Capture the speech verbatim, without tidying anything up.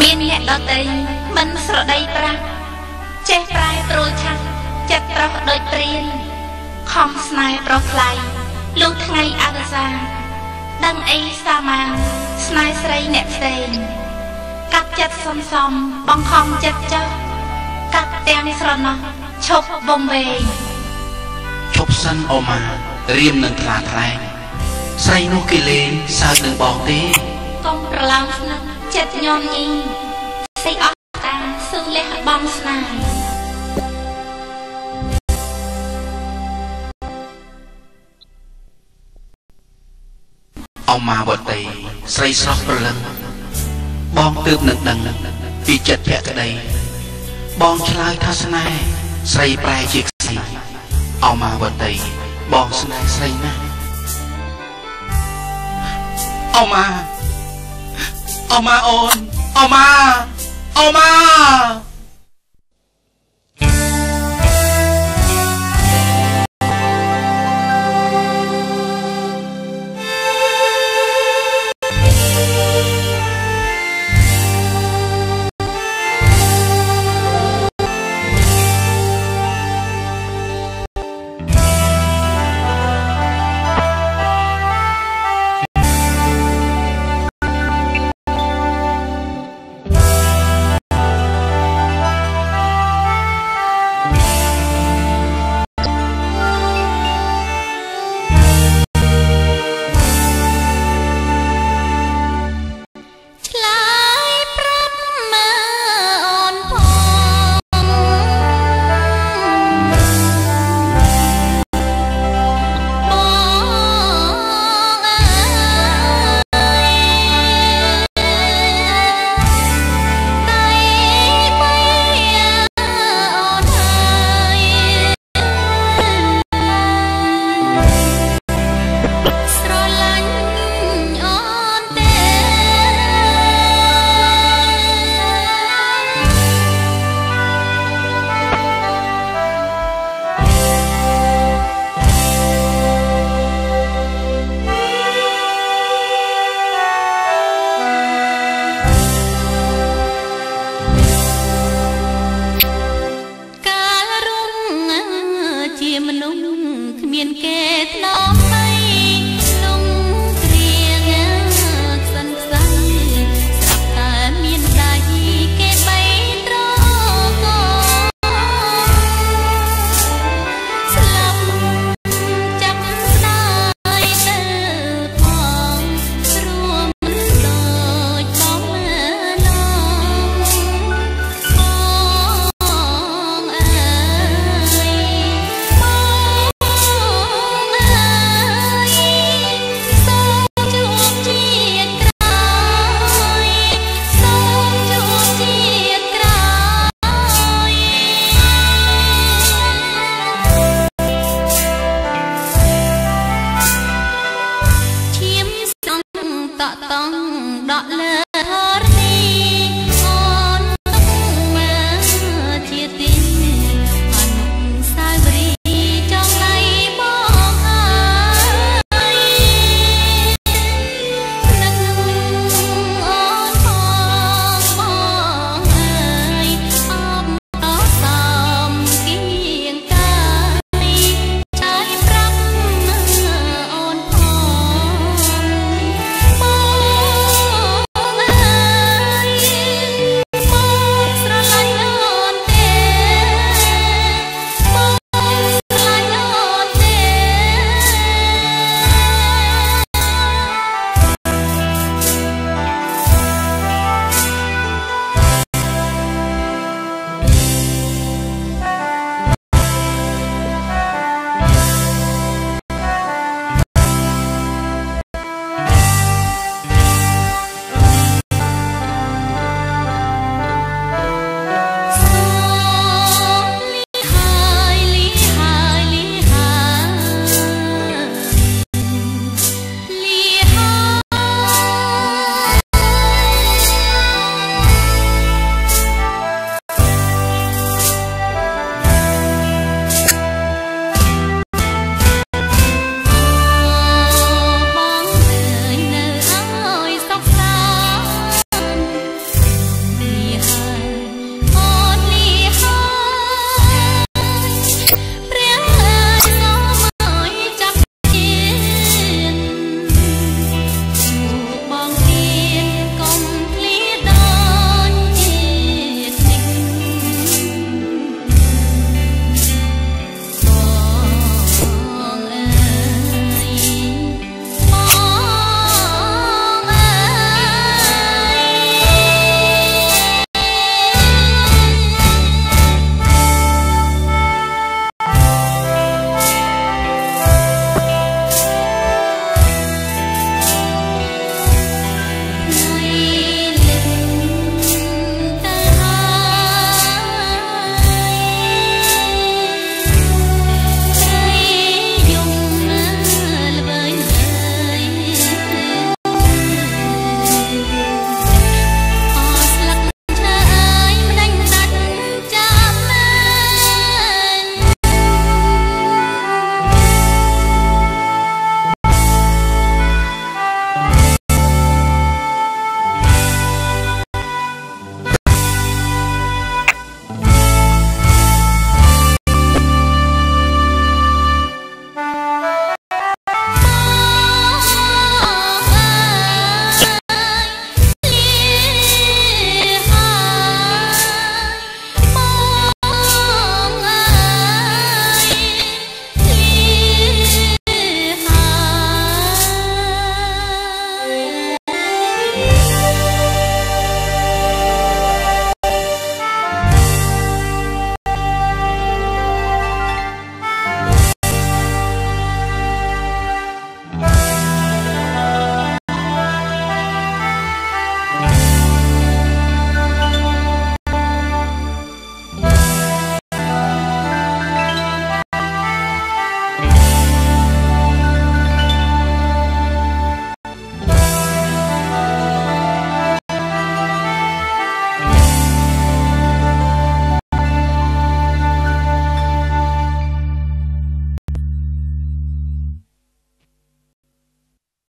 មានអ្នកដតីមិនស្រដីប្រាស់ចេះប្រែប្រួលឆាប់ចិត្តប្រុសដូចព្រានខំស្នេហ៍ប្រុសថ្លៃលុះថ្ងៃអវសានដឹងអីសាមានស្នេហ៍ស្រីអ្នកផ្សេងកាត់ចិត្តសំសំបង្ខំចិត្តចុះកាត់ទាំងស្រណោះឈប់បំវែងឈប់សិនអូម៉ារៀមនឹងថ្លាថ្លែងស្រីនោះគេលេងសើចនឹងបងទេកុំប្រឡំស្នឹកចិត្តញោមញីស្អីអស់តាស៊ូលះបងស្នេហ៍អូម៉ាវតីស្រីស្រស់ប្រលឹងបងទើបនឹងដឹងពីចិត្តភក្តីបងឆ្លើយថាស្នេហ៍ស្រីប្រែជាខ្សីអូម៉ាវតីបងស្នេហ៍ស្រីណាស់អូម៉ាអូម៉ាអូនអូម៉ាអូម៉ាតក់តង់ដកលើ